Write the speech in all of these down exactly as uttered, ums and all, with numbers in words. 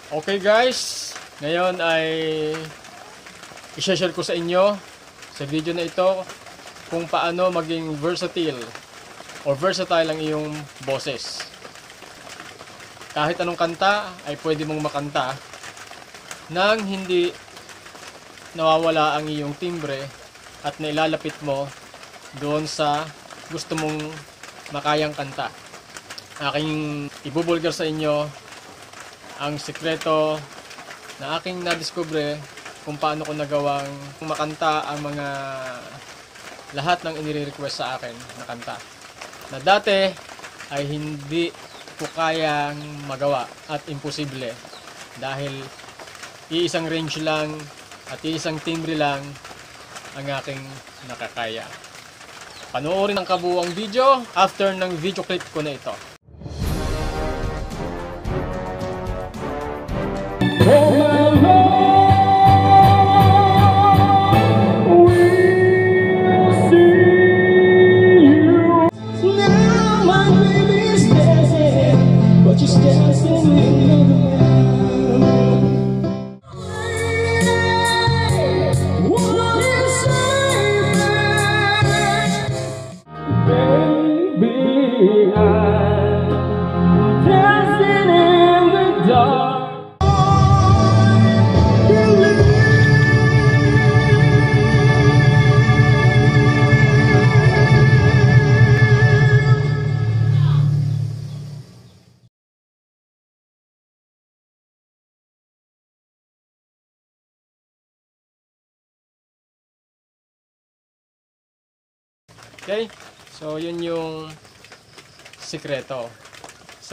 Okay guys, ngayon ay i-share ko sa inyo sa video na ito kung paano maging versatile or versatile ang iyong boses. Kahit anong kanta ay pwede mong makanta nang hindi nawawala ang iyong timbre at nailalapit mo doon sa gusto mong makayang kanta. Aking ibubulgar sa inyo ang sikreto na aking nadiskubre kung paano ko nagawang makanta ang mga lahat ng inire-request sa akin na kanta. Na dati ay hindi ko kayang magawa at imposible dahil iisang range lang at iisang timbre lang ang aking nakakaya. Panoorin ang kabuuang video after ng video clip ko na ito. Okay? So, yun yung sikreto. So,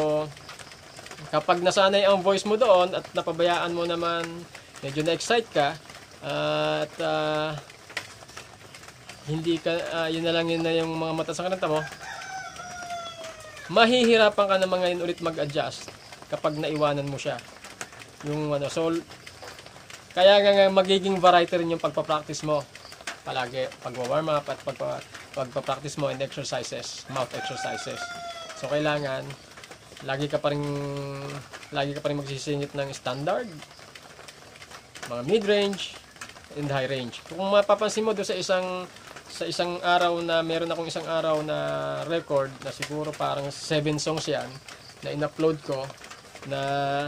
kapag nasanay ang voice mo doon at napabayaan mo naman, medyo na-excite ka, uh, at uh, hindi ka, uh, yun na lang yun na yung mga mata sa kananta mo, mahihirapan ka naman ngayon ulit mag-adjust kapag naiwanan mo siya. Yung ano, so, kaya nga magiging variety rin yung pagpa-practice mo. Palagi pag-warm up at pagpa-practice mo and exercises, mouth exercises. So kailangan lagi ka pa rin lagi ka pa rin magsisingit ng standard, mga mid-range and high range. Kung mapapansin mo do sa isang sa isang araw na meron akong isang araw na record na siguro parang seven songs yan na in-upload ko na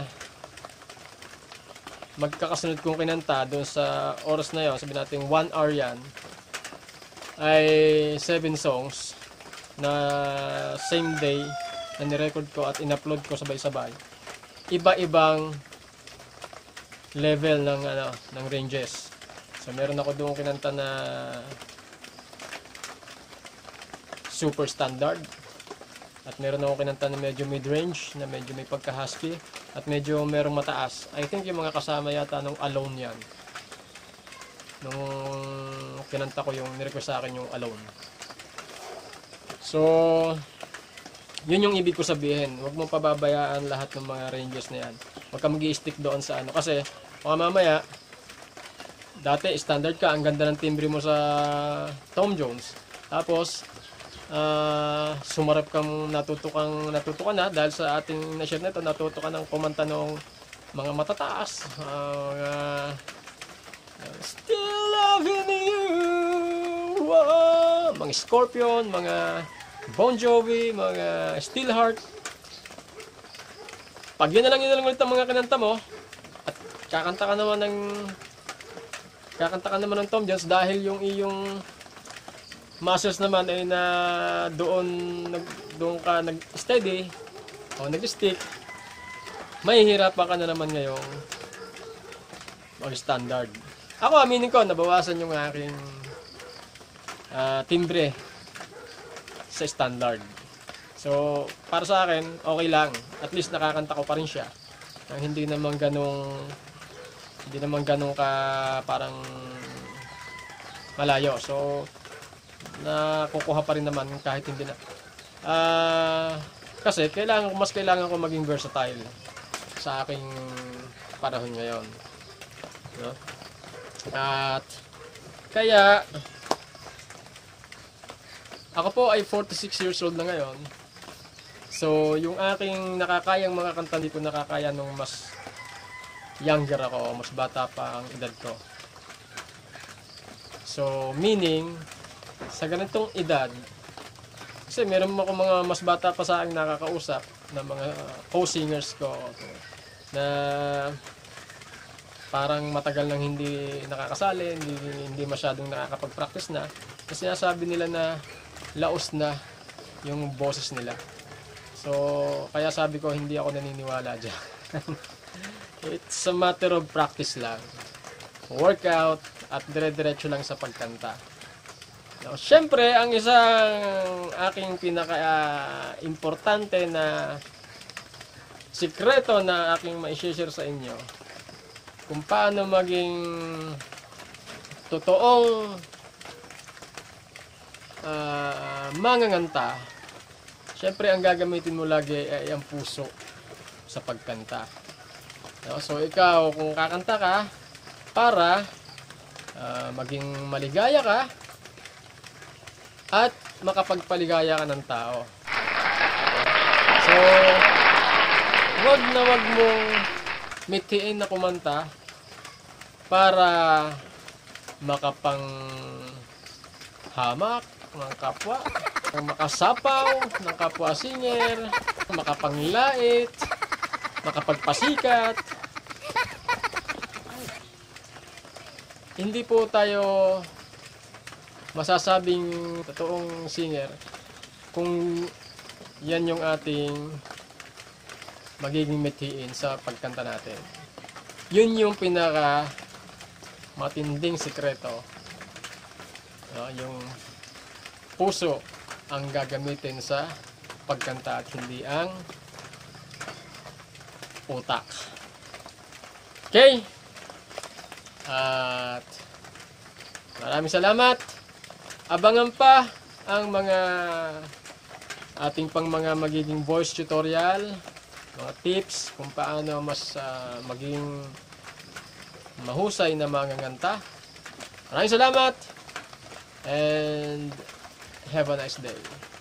magkakasunod kong kinanta doon sa oras na yon, sabi natin one hour yan, ay seven songs na same day na nirecord ko at in-upload ko sabay-sabay. Iba-ibang level ng ano ng ranges. So meron ako doon kinanta na super standard at meron ako kinanta na medyo mid-range na medyo may pagka-husky at medyo merong mataas. I think yung mga kasama yata nung Alone yan. Nung kinanta ko yung nirequest sa akin yung Alone. So, yun yung ibig ko sabihin. Huwag mong pababayaan lahat ng mga ranges na yan. Huwag ka mag-i-stick doon sa ano. Kasi, mga mamaya, dati standard ka, ang ganda ng timbre mo sa Tom Jones. Tapos, Uh, sumarap kang natuto kang natuto ka na dahil sa ating na-share nito, natuto ka ng kumanta ng mga matataas, uh, uh, Still Loving You, wow, mga Scorpion, mga Bon Jovi, mga Steelheart. Pag yun na lang yun na lang ulit ang mga kinanta mo at kakanta ka naman ng kakanta ka naman ng Tom Jones dahil yung iyong muscles naman ay na doon nag doon ka nag-steady o nag-stick, mahihirapan ka na naman ngayong mag-standard. Ako, aminin ko, nabawasan yung aking uh, timbre sa standard. So, para sa akin, okay lang. At least nakakanta ko pa rin siya. Nang hindi naman ganong hindi naman ganong ka parang malayo. So, nakukuha pa rin naman kahit hindi na uh, kasi kailangan mas kailangan ko maging versatile sa aking panahon ngayon, no? At kaya ako po ay forty-six years old na ngayon. So yung aking nakakayang mga kanta, hindi ko nakakaya nung mas younger ako, mas bata pa ang edad ko. So, meaning, sa ganitong edad, kasi meron ako mga mas bata pa sa akin nakakausap na mga co-singers ko na parang matagal nang hindi nakakasali, hindi, hindi masyadong nakakapag-practice na. Kasi sinasabi nila na laos na yung boses nila. So, kaya sabi ko hindi ako naniniwala dyan. It's a matter of practice lang. Workout at dire-diretso lang sa pagkanta. Now, syempre, ang isang aking pinaka-importante na sikreto na aking ma-share sa inyo kung paano maging totoong uh, manganganta. Syempre, ang gagamitin mo lagi ay ang puso sa pagkanta. No? So, ikaw, kung kakanta ka, para uh, maging maligaya ka, at makapagpaligaya ka ng tao. So, wag na wag mong mithiin na kumanta para makapang hamak ng kapwa, makasapaw ng kapwa singer, makapanglait, makapagpasikat. Hindi po tayo masasabing totoong singer kung yan yung ating magiging mithiin sa pagkanta natin. Yun yung pinaka matinding sikreto. No, yung puso ang gagamitin sa pagkanta at hindi ang utak. Okay? At maraming salamat. Abangan pa ang mga ating pang mga magiging voice tutorial, mga tips kung paano mas uh, maging mahusay na manganganta. Maraming salamat and have a nice day.